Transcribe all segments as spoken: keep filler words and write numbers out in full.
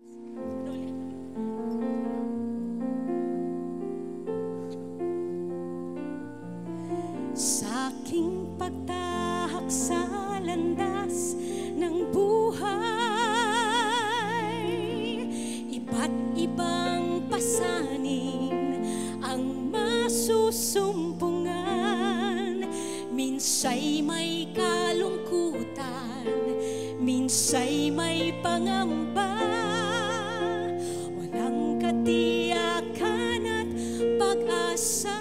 Sa aking pagtahak sa landas ng buhay, iba't ibang pasanin ang masusumpungan. Minsa'y may kalungkutan, minsa'y may pangamba, walang katiyakan at pag-asa.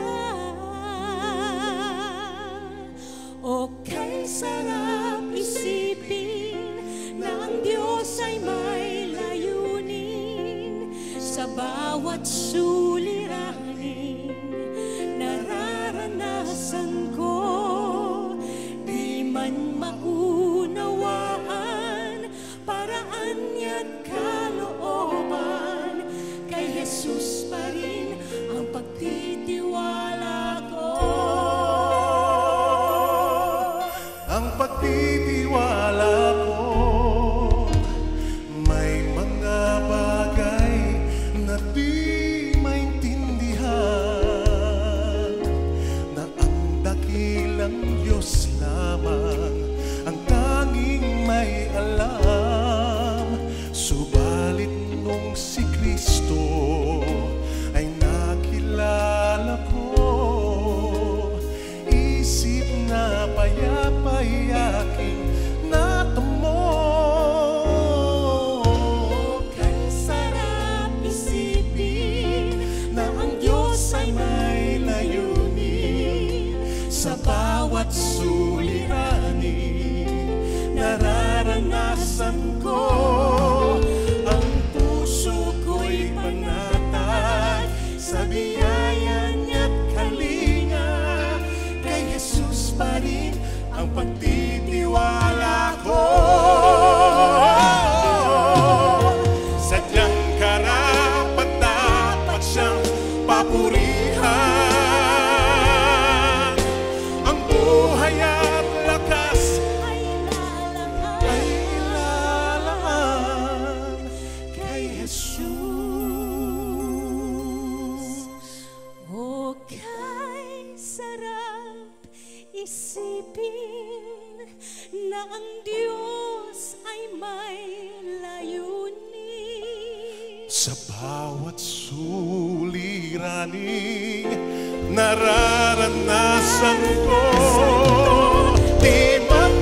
O kay sarap isipin na ang Diyos ay may layunin sa bawat suliranin nararanasan ko. Di man maunawaan paraan niya't kalooban, kay Jesus pa rin ang pagtitiwala ko. Ang pagtitiwala ko, may mga bagay na di maintindihan, na ang dakilang Diyos lamang ang tanging may alam. Subalit nung si Kristo ay nakilala ko, isip na payapa'y aking natamo. Kay sarap isipin na ang Diyos ay may layunin Sa bawat suliranin nararanasan ko, ang puso ko'y panatag sa biyaya niya't kalinga, kay Jesus pa rin ang pagtitiwala ko. Sadyang karapat-dapat siyang papurihan, ang buhay at lakas ay lalaan ay ilalaan kay Jesus. O kay sarap isipin na ang Diyos ay may layunin Sa bawat suliraning nararanasan ko, di man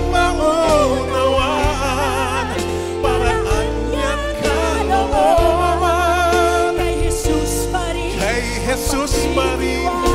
maunawaan paraan niya't kalooban, kay Jesus pa rin kay Jesus pa rin